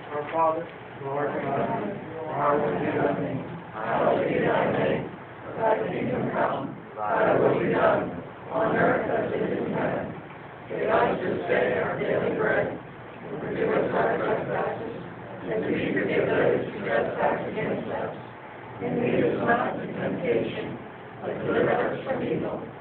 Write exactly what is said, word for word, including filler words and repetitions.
Our Father, who art in heaven, hallowed be thy name. Hallowed be thy name. Thy kingdom come, thy will be done, on earth as it is in heaven. Give us this day our daily bread, and forgive us our trespasses, as we forgive those who trespass against us. And lead us not into temptation, but deliver us from evil.